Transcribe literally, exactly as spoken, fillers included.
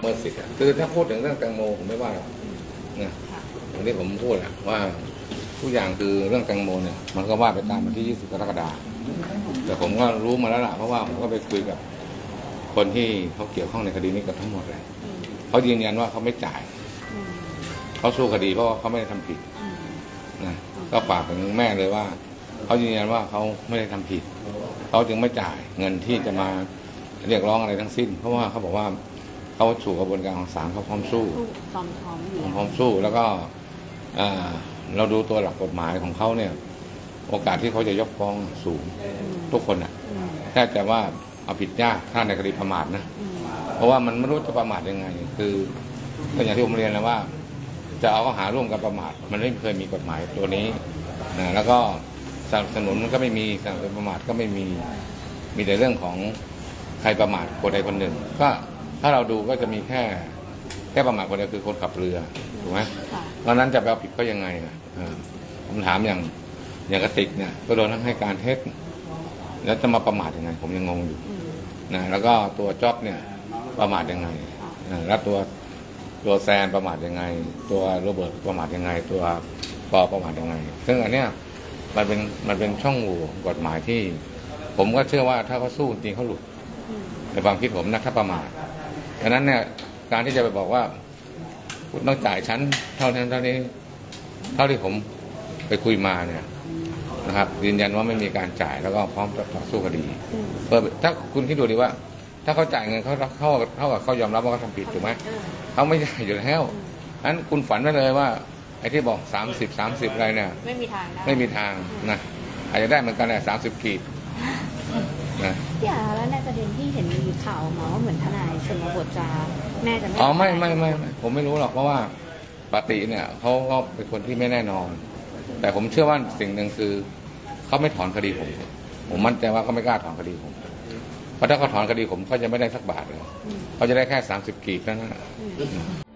มิดสิทธิ์คือถ้าพูดถึงเรื่องแตงโมผมไม่ว่านะอย่างที่ผมพูดอะว่าทุกอย่างคือเรื่องแตงโมเนี่ยมันก็ว่าไปตามวันที่ยี่สิบกรกฎาคมแต่ผมก็รู้มาแล้วล่ะเพราะว่าผมก็ไปคุยกับคนที่เขาเกี่ยวข้องในคดีนี้กับทั้งหมดเลยเขายืนยันว่าเขาไม่จ่ายเขาสู้คดีเพราะว่าเขาไม่ได้ทำผิดนะก็ฝากถึงแม่เลยว่าเขายืนยันว่าเขาไม่ได้ทำผิดเขาจึงไม่จ่ายเงินที่จะมาเรียกร้องอะไรทั้งสิ้นเพราะว่าเขาบอกว่าเขาสู่กระบวนการของศาลเขาพร้อมสู้พร้อมพร้อมอยู่พร้อมสู้แล้วก็เราดูตัวหลักกฎหมายของเขาเนี่ยโอกาสที่เขาจะยกฟ้องสูงทุกคนอ่ะแค่แต่ว่าเอาผิดยากถ้าในคดีประมาทนะเพราะว่ามันไม่รู้จะประมาทยังไงคือก็อย่างที่ผมเรียนแล้วว่าจะเอาข้อหาร่วมกันประมาทมันไม่เคยมีกฎหมายตัวนี้นะแล้วก็สนับสนุนมันก็ไม่มีสนับสนุนประมาทก็ไม่มีมีแต่เรื่องของใครประมาทคนใดคนหนึ่งก็ถ้าเราดูก็จะมีแค่แค่ประมาทคนเดียวคือคนขับเรือถูกไหมเพราะนั้นจะไปเอาผิดก็ยังไงนะผมถามอย่างอย่างกติกเนี่ยก็โดนทั้งให้การเท็จแล้วจะมาประมาทยังไงผมยังงงอยู่นะแล้วก็ตัวจ๊อบเนี่ยประมาทยังไงนะแล้วตัวตัวแซนประมาทยังไงตัวโรเบิร์ตประมาทยังไงตัวปอประมาทยังไงซึ่งอันเนี้ยมันเป็นมันเป็นช่องโหว่กฎหมายที่ผมก็เชื่อว่าถ้าเขาสู้จริงเขาหลุดในความคิดผมนะถ้าประมาทดังนั้นเนี่ยการที่จะไปบอกว่าคุณต้องจ่ายชั้นเท่านั้นเท่านี้เท่าที่ผมไปคุยมาเนี่ยนะครับยืนยันว่าไม่มีการจ่ายแล้วก็พร้อมจะต่อสู้คดีเพื่อถ้าคุณคิดดูดีว่าถ้าเขาจ่ายเงินเขาเขาเท่ากับเขายอมรับว่าเขาทำผิดถูกไหมเขาไม่จ่ายอยู่แล้วนั้นคุณฝันไว้เลยว่าไอ้ที่บอกสามสิบสามสิบอะไรเนี่ยไม่มีทางไม่มีทางนะอาจจะได้เหมือนกันแหละสามสิบขีดนะพี่อาแล้วในประเด็นที่เห็นมีข่าวมาว่าเหมือนทนายชนบทจะแม่จะไม่อ๋อไม่ไม่ไม่ผมไม่รู้หรอกเพราะว่าปกติเนี่ยเขาก็เป็นคนที่ไม่แน่นอนแต่ผมเชื่อว่าสิ่งหนึ่งคือเขาไม่ถอนคดีผมผมมั่นใจว่าเขาไม่กล้าถอนคดีผมเพราะถ้าเขาถอนคดีผมเขาจะไม่ได้สักบาทเลยเขาจะได้แค่สามสิบกีบเท่านั้น